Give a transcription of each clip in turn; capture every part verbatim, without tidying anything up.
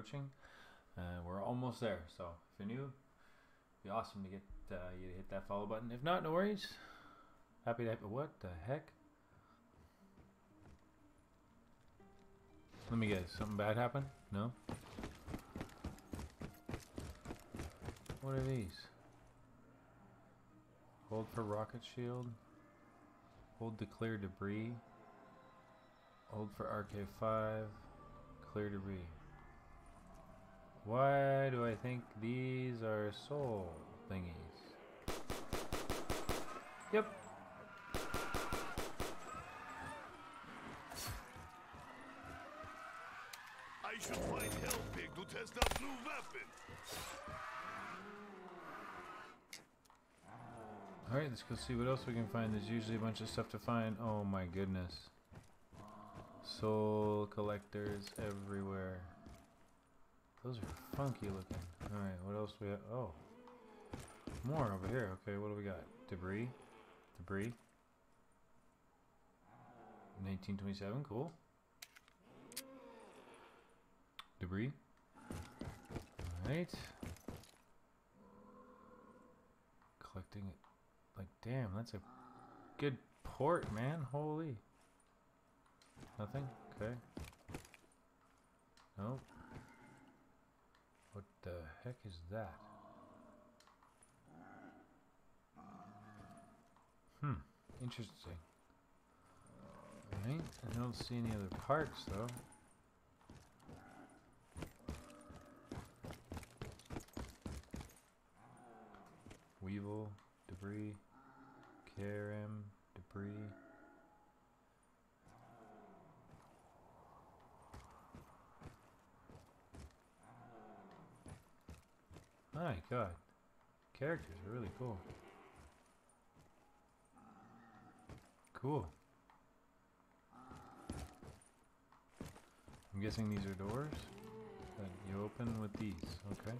approaching. Uh, we're almost there, so if you're new, it'd be awesome to get uh, you to hit that follow button. If not, no worries. Happy to. What the heck? Let me guess. Something bad happened? No. What are these? Hold for rocket shield. Hold to clear debris. Hold for R K five. Clear debris. Why do I think these are soul thingies? Yep. I should find Hellpig to test out new weapon. Alright, let's go see what else we can find. There's usually a bunch of stuff to find. Oh my goodness. Soul collectors everywhere. Those are funky looking. Alright, what else do we have? Oh. More over here. Okay, what do we got? Debris. Debris. nineteen twenty-seven, cool. Debris. Alright. Collecting it. Like, damn, that's a good port, man. Holy. Nothing? Okay. Nope. What the heck is that? Hmm. Interesting. Alright. I don't see any other parts, though. Weevil. Debris. K R M. Debris. My God, characters are really cool. Cool. I'm guessing these are doors that you open with these. Okay.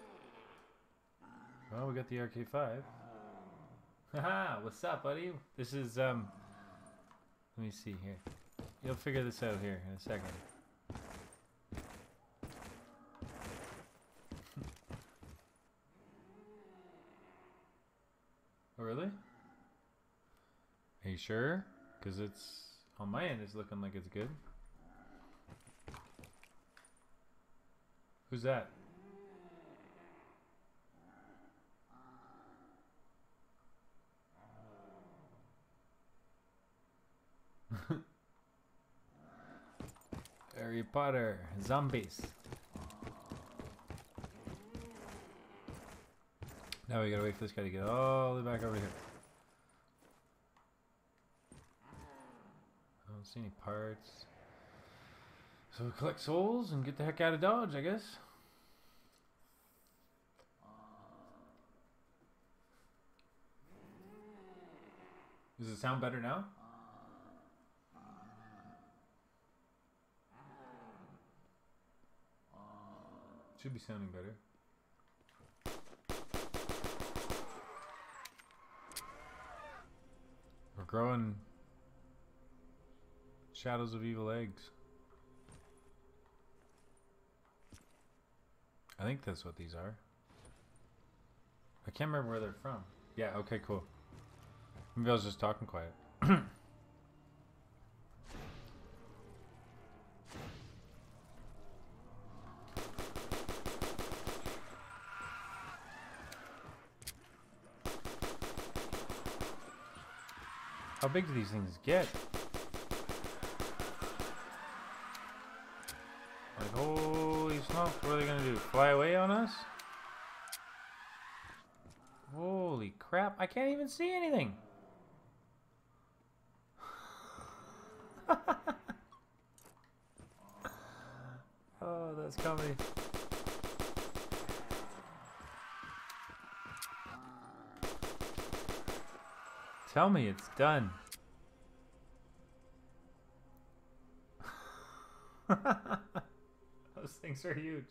Well, we got the R K five. Haha, what's up, buddy? This is, um, let me see here. You'll figure this out here in a second. Oh, really? Are you sure? Because it's, on my end, it's looking like it's good. Who's that? Harry Potter. Zombies. Now we gotta wait for this guy to get all the way back over here. I don't see any parts. So we collect souls and get the heck out of Dodge, I guess. Does it sound better now? Should be sounding better. We're growing shadows of evil eggs. I think that's what these are. I can't remember where they're from. Yeah, okay, cool. Maybe I was just talking quiet. How big do these things get? Like, holy smokes, what are they gonna do? Fly away on us? Holy crap, I can't even see anything! Oh, that's comedy. Tell me it's done. Those things are huge.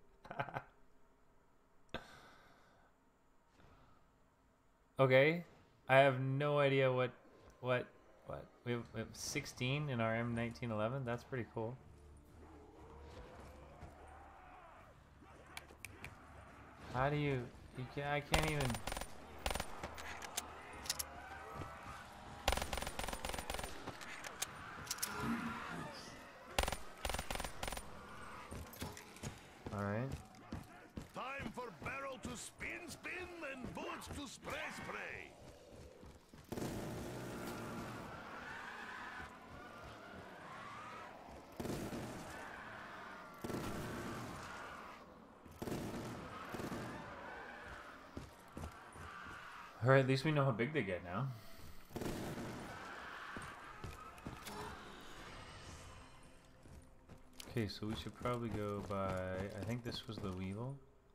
Okay, I have no idea what, what, what. We have, we have sixteen in our M nineteen eleven. That's pretty cool. How do you... you can, I can't even... Alright. Time for barrel to spin, spin, and bullets to spray, spray. Alright, at least we know how big they get now. Okay, so we should probably go by... I think this was the Weevil.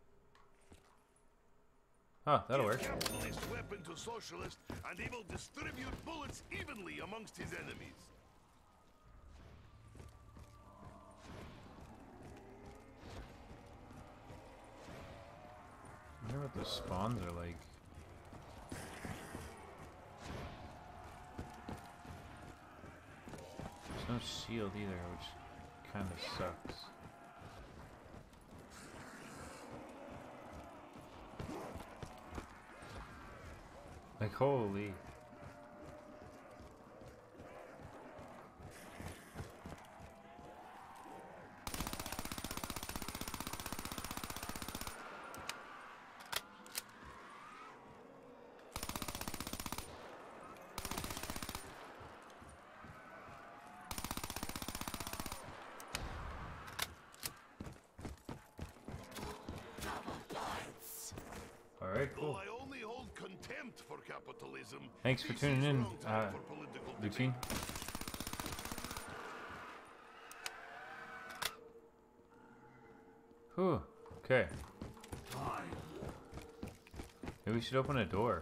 Oh, that'll work. Capitalist weapon to socialist, and he will distribute bullets evenly amongst his enemies. I wonder what the spawns are like. There's no shield either, which kind of sucks. Like, holy. Alright, cool. Though I only hold contempt for capitalism. Thanks for this tuning is in, no time uh, for political Lucian. Whew, okay. Maybe we should open a door.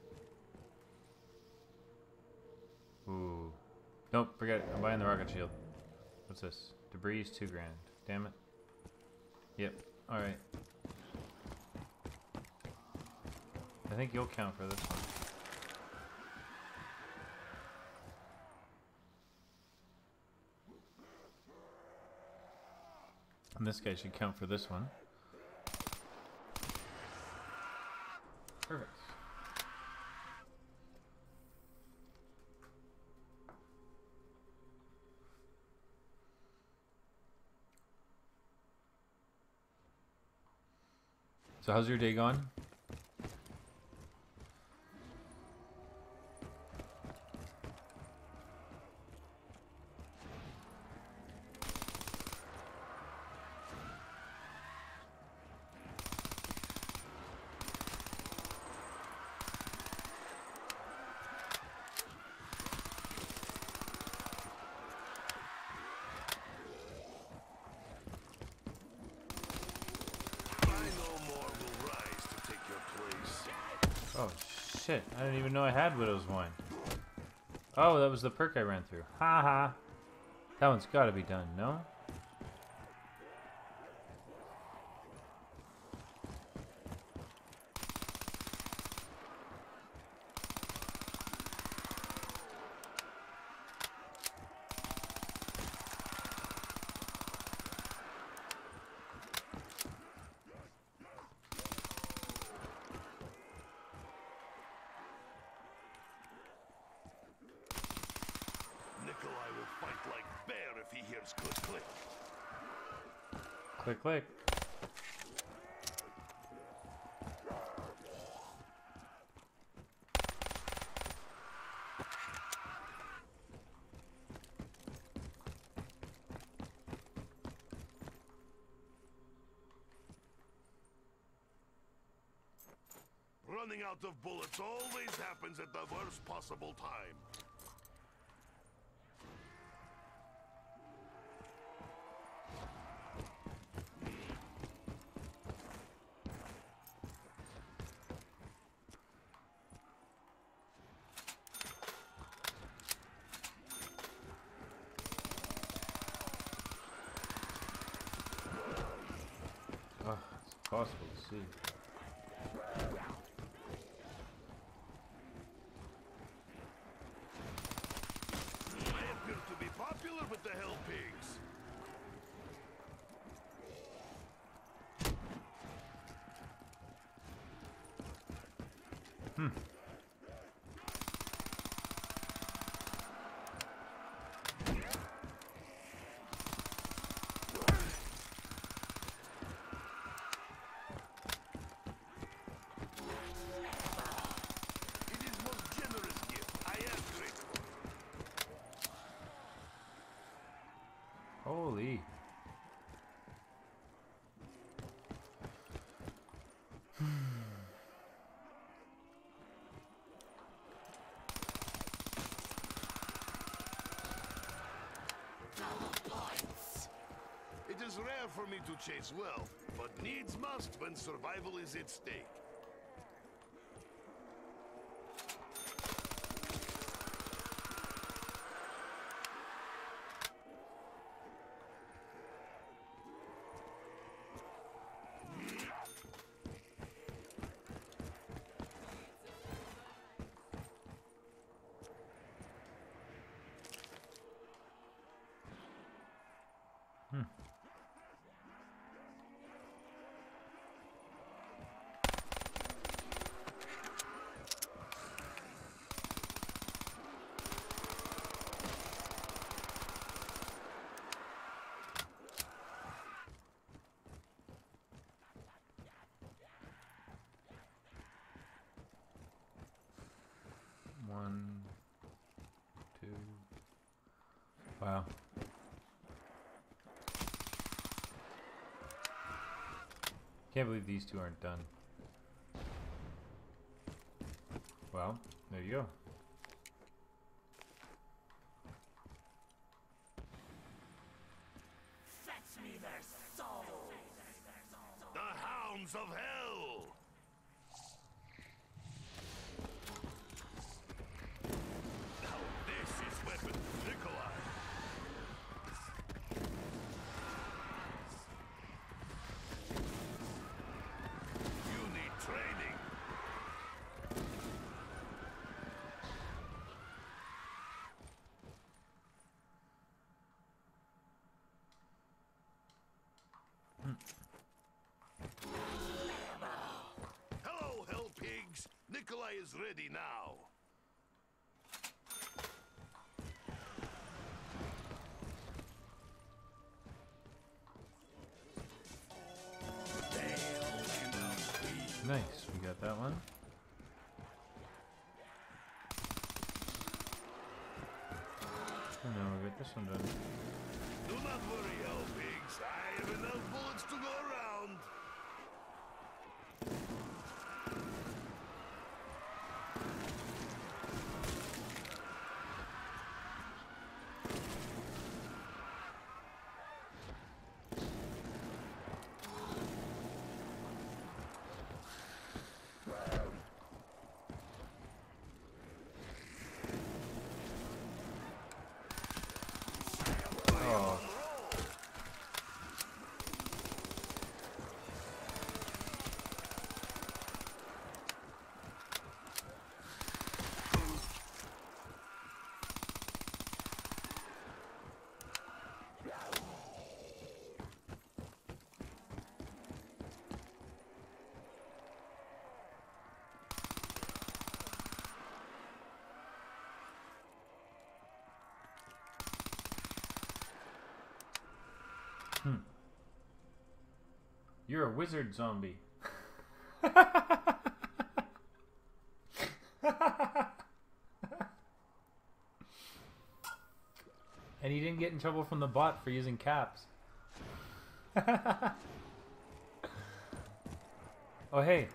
Ooh. Nope, forget it. I'm buying the rocket shield. What's this? Debris is two grand. Damn it. Yep, alright. I think you'll count for this one. And this guy should count for this one. Perfect. So how's your day gone? Oh shit, I didn't even know I had Widow's Wine. Oh, that was the perk I ran through. Ha ha. That one's gotta be done, no? Nikolai will fight like bear if he hears click click. Click click. Running out of bullets always happens at the worst possible time. Oh, it's impossible to see. I appear to be popular with the Hell Pigs. rare for me to chase wealth, but needs must when survival is at stake. One, two. Wow. Can't believe these two aren't done. Well, there you go. Fetch me their souls! The hounds of hell! Now this is weapon Nikolai! You need training! Hello, hell pigs! Nikolai is ready now! Nice, we got that one. And now we got this one done. Do not worry, hell pigs. I have enough bullets to go around. Oh. Hmm. You're a wizard zombie. And he didn't get in trouble from the bot for using caps. Oh, hey.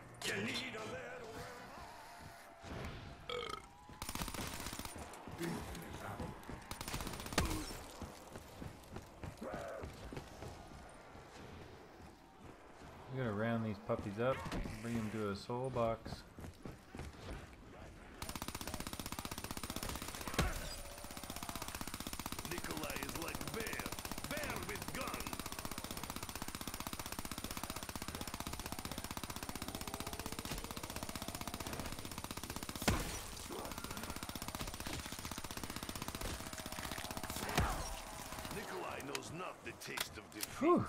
We're gonna round these puppies up, bring them to a soul box. Nikolai is like bear, bear with gun. Nikolai knows not the taste of defeat. Whew.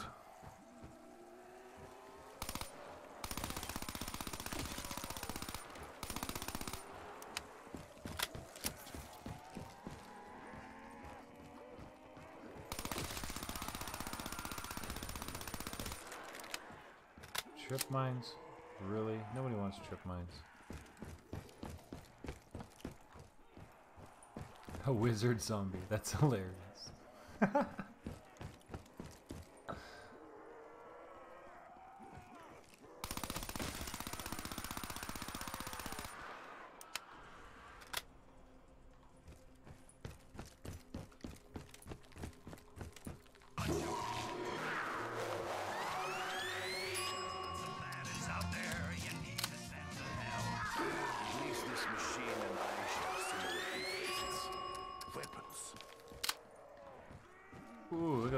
Trip mines? Really? Nobody wants trip mines. A wizard zombie. That's hilarious.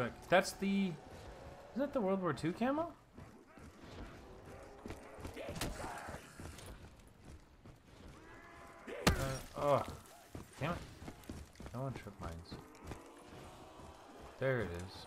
look. That's the... Is that the World War Two camo? Uh, oh. Damn it. No one trip mines. There it is.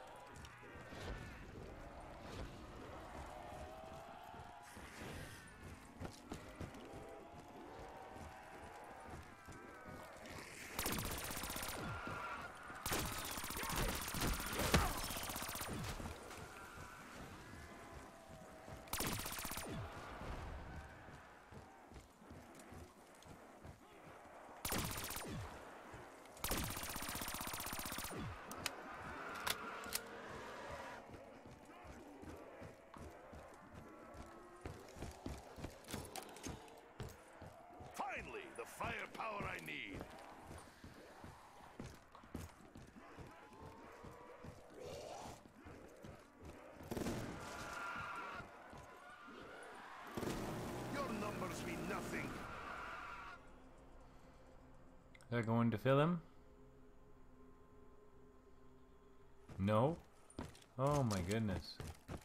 Firepower I need. Your numbers mean nothing. Is that going to fill him? No? Oh my goodness.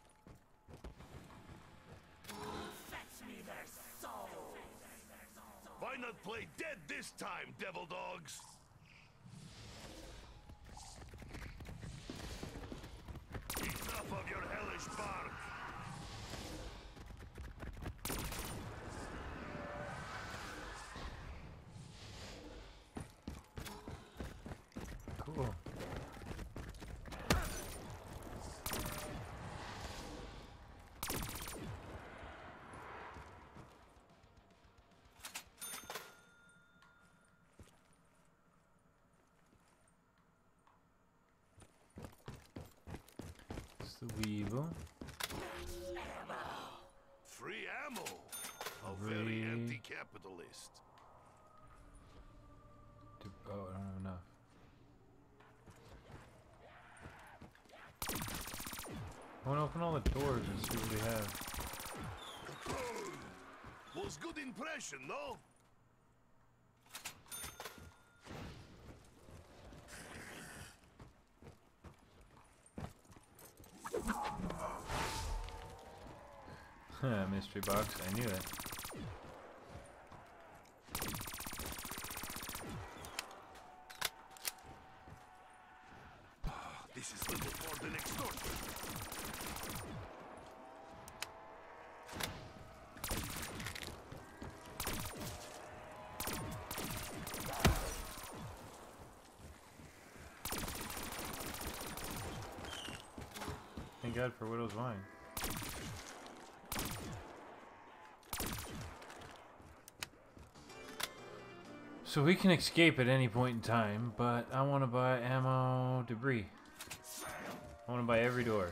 Why not play dead this time, devil dogs? Enough of your hellish bark. Cool. The Weevil. Free ammo. A Free. very anti-capitalist. To, oh, I don't have enough. I want to open all the doors and see what we have. Was good impression, no? Mystery box, I knew it. This is little more than extortion. Thank God for Widow's Wine. So we can escape at any point in time, but I want to buy ammo, debris. I want to buy every door.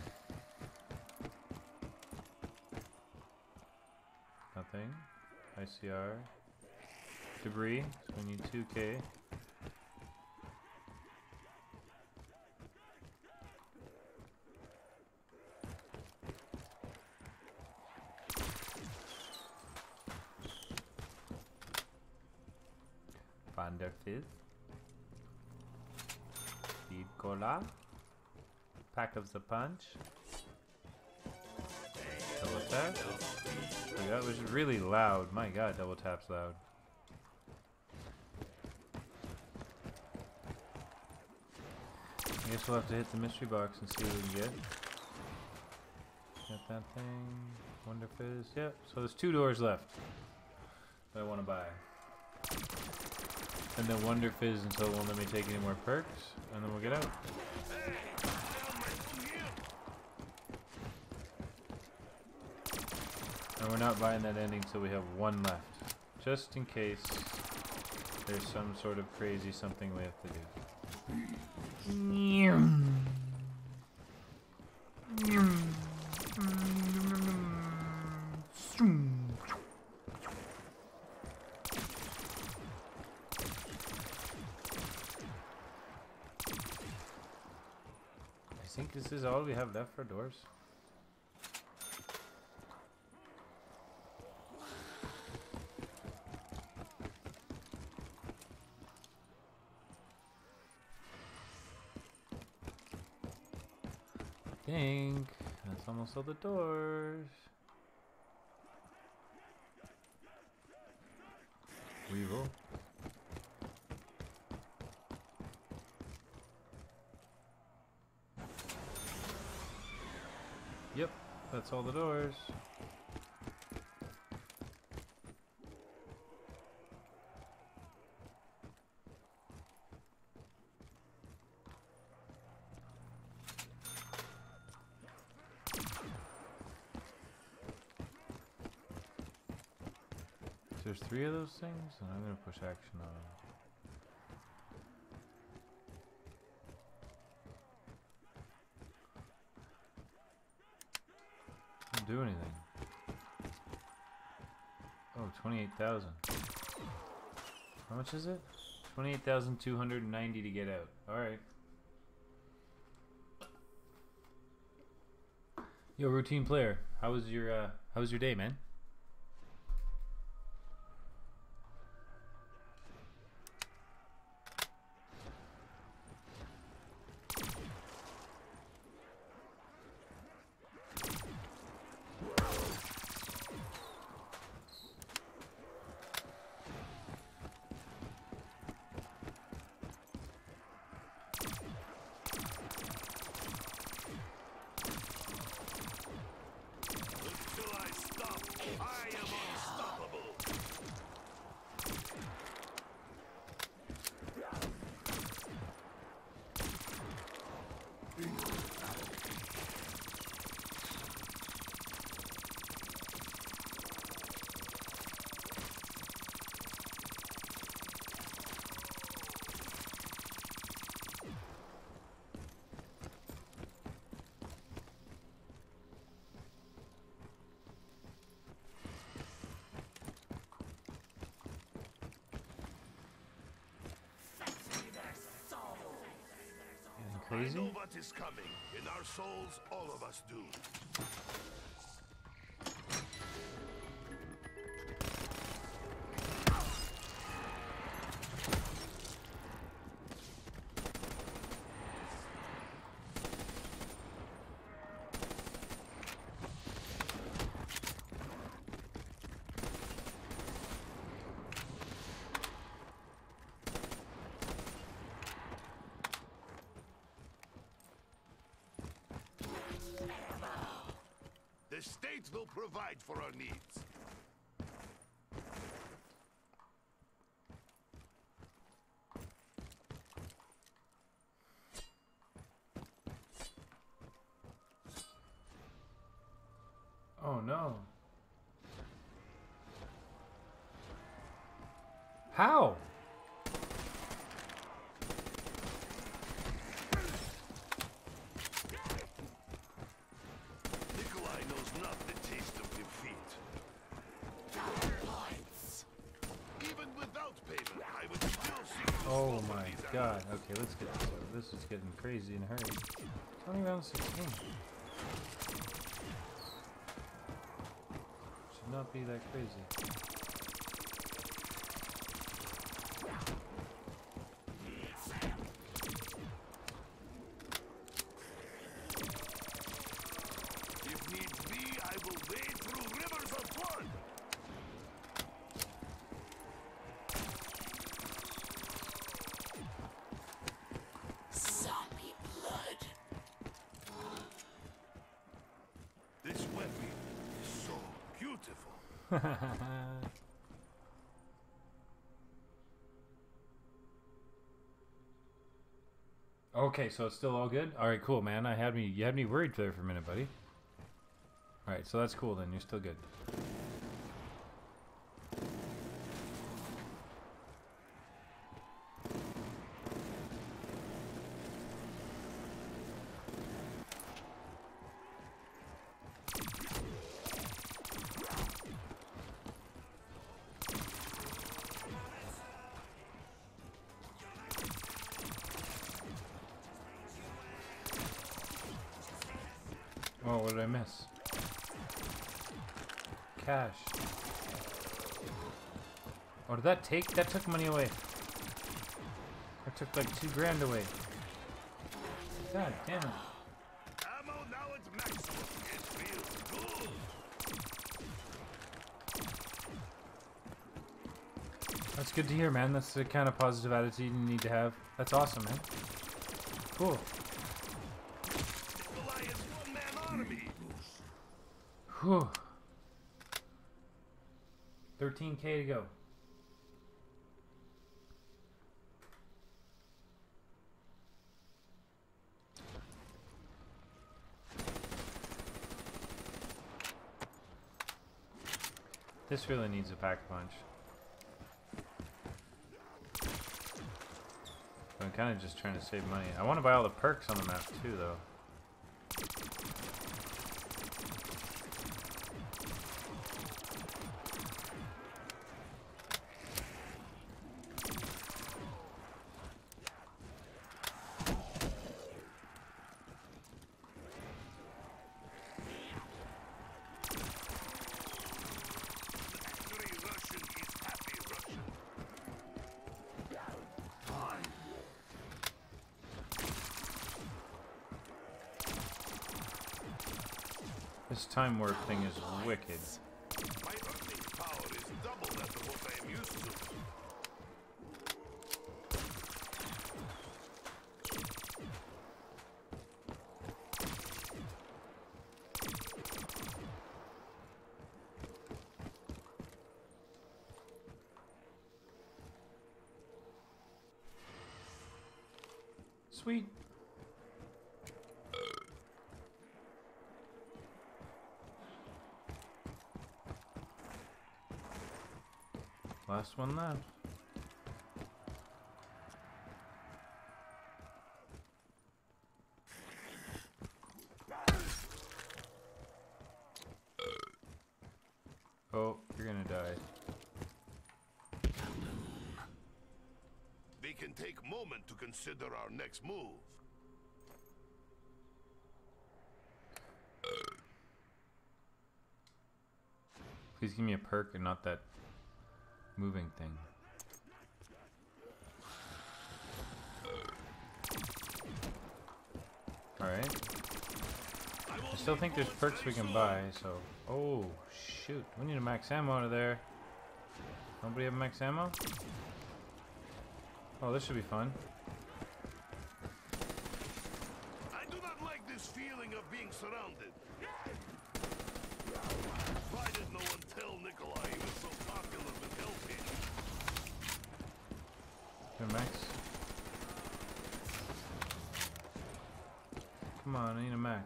Nothing. I C R. Debris. So we need two K. Vanderfizz. Speed Cola. Pack of the Punch. Double tap. Oh, that was really loud. My God, double tap's loud. I guess we'll have to hit the mystery box and see what we can get. Got that thing. Wonder Fizz. Yep. So there's two doors left that I want to buy. And then Wonder Fizz until it won't let me take any more perks, and then we'll get out. And we're not buying that ending till we have one left. Just in case there's some sort of crazy something we have to do. I think this is all we have left for doors. think that's almost all the doors. Weevil. Yep, that's all the doors. There's three of those things, and I'm gonna push action on them. Don't do anything. Oh, twenty-eight thousand. How much is it? twenty-eight thousand two hundred ninety to get out. Alright. Yo, routine player. How was your uh how was your day, man? Crazy? I know what is coming. In our souls, all of us do. The state will provide for our needs. Oh no. How? Oh my god. Okay, let's get this over. This is getting crazy in a hurry. twenty round sixteen. Should not be that crazy. If need be, I will wade through rivers of blood. This weapon is so beautiful. Okay, so it's still all good? Alright, cool, man. I had me you had me worried there for a minute, buddy. Alright, so that's cool then. You're still good. Oh, what did I miss? Cash. Oh, did that take? That took money away. That took like two grand away. God damn it. Ammo now maximum. It feels good. That's good to hear, man. That's the kind of positive attitude you need to have. That's awesome, man. Cool. Nikolai is one-man army. Whew. thirteen K to go. This really needs a pack punch. I'm kind of just trying to save money. I want to buy all the perks on the map too, though. Angry Russian is happy Russian. This time warp thing is wicked. My earning power is double that of what I am used to. Sweet. Last one left. Oh, you're gonna die. We can take a moment to consider our next move. Please give me a perk and not that moving thing. Alright. I still think there's perks we can buy, so... Oh, shoot. We need a max ammo out of there. Nobody have max ammo? Oh, this should be fun. I do not like this feeling of being surrounded. Why did no one tell Nikolai he was so popular with Hellpage? Here, max. Come on, I need a max.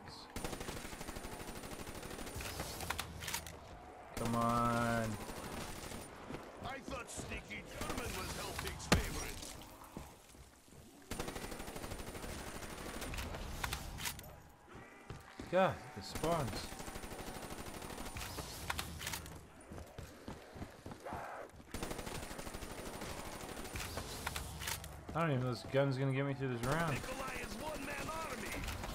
Come on. I thought Sneaky German was Hellpage's favorite. God, it spawns. I don't even know if this gun's gonna get me through this round. Nikolai is one-man army.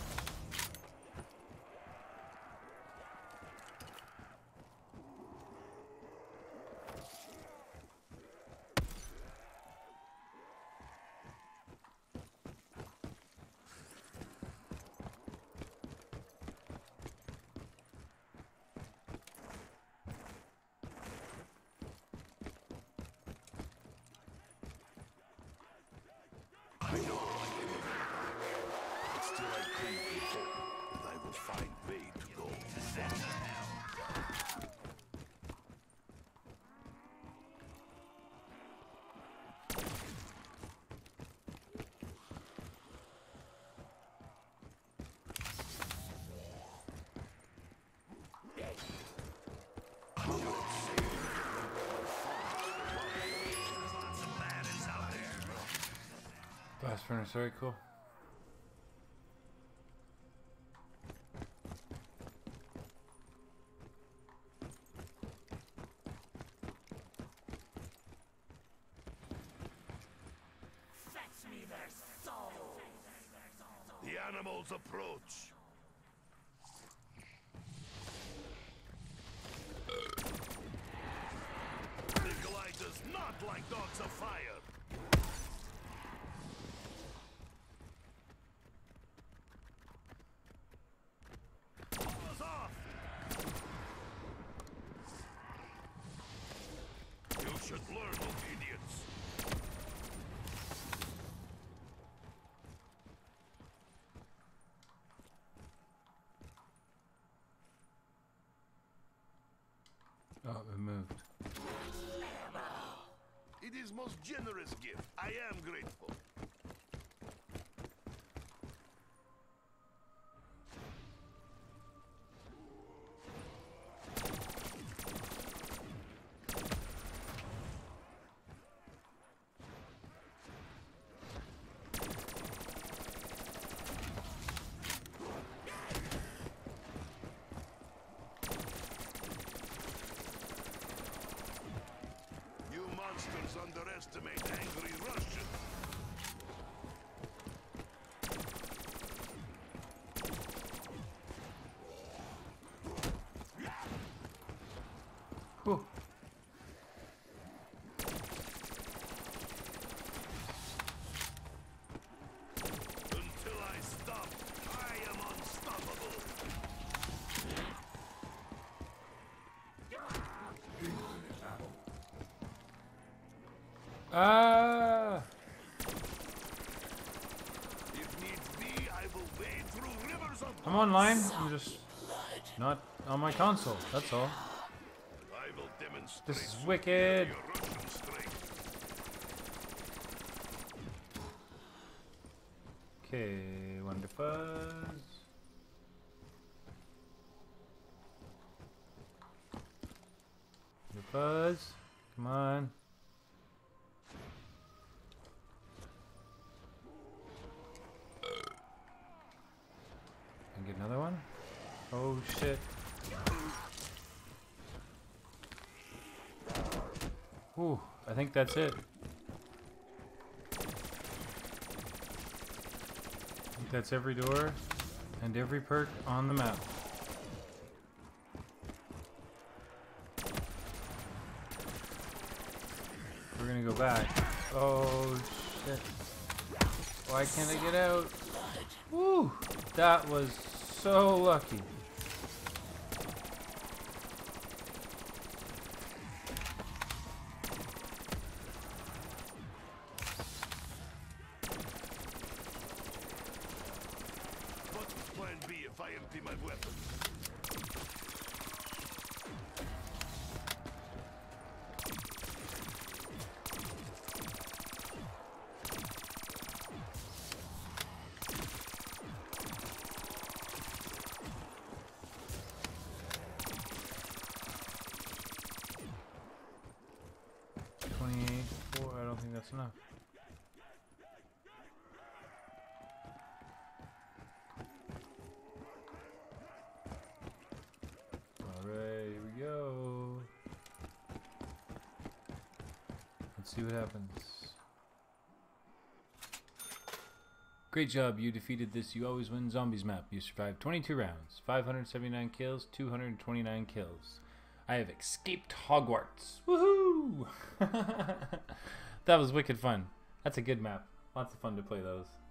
I know I can do it. But still I think hope that I will find way to go. Blast furnace, very cool. The animals approach. Nikolai does not like dogs of fire. most generous gift. I am grateful. Monsters underestimate angry Russians. Whew. Until I stop, I am unstoppable. Ah! If needs be, I will wade through rivers of I'm online. I'm just not on my console. That's all. I will demonstrate This is wicked. superior Russian strength. Okay, one to fuzz. The fuzz. Come on. And get another one. Oh shit. Ooh, I think that's it. I think that's every door and every perk on the map. We're gonna go back. Oh shit. Why can't I get out? Woo! That was so lucky. What's plan B if I empty my weapon? twenty-eight, four, I don't think that's enough. Alright, here we go. Let's see what happens. Great job, you defeated this You Always Win Zombies map. You survived twenty-two rounds, five hundred seventy-nine kills, two hundred twenty-nine kills. I have escaped Hogwarts. Woohoo! That was wicked fun. That's a good map. Lots of fun to play those.